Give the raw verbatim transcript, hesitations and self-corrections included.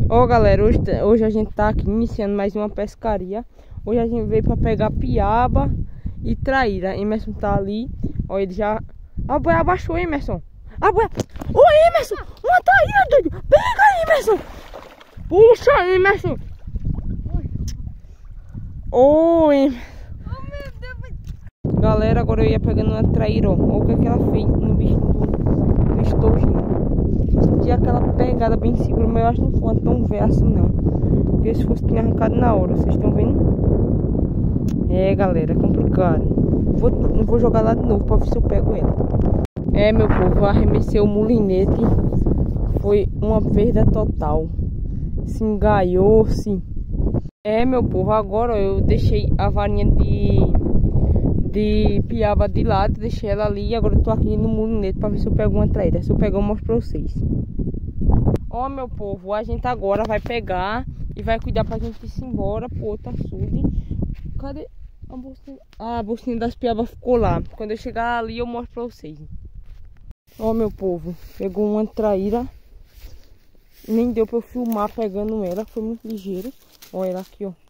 Ó, galera, hoje, hoje a gente tá aqui iniciando mais uma pescaria. Hoje a gente veio pra pegar piaba e traíra. Emerson tá ali. Ó, ele já... A boia abaixou, Emerson. A boia... Ô, Emerson! Uma traíra, doido! Pega, Emerson! Puxa, Emerson! Ô, Emerson! Galera, agora eu ia pegando uma traíra, ó. Olha o que, é que ela fez no bicho do, do estojinho. Senti aquela pegada bem segura, mas eu acho que não foi tão velha assim não. Porque se fosse tinha arrancado na hora, vocês estão vendo? É, galera, é complicado. Vou, vou jogar lá de novo pra ver se eu pego ela. É, meu povo, arremessei o mulinete. Foi uma perda total. Se engaiou-se. É, meu povo, agora eu deixei a varinha de... de piaba de lado, deixei ela ali e agora eu tô aqui no mulinete pra ver se eu pego uma traíra. Se eu pegar eu mostro pra vocês. Ó, meu povo, a gente agora vai pegar e vai cuidar pra gente ir embora pro outro açude. Cadê a bolsinha? Ah, a bolsinha das piabas ficou lá. Quando eu chegar ali eu mostro pra vocês. Ó, meu povo, pegou uma traíra. Nem deu pra eu filmar pegando ela, foi muito ligeiro. Ó ela aqui, ó.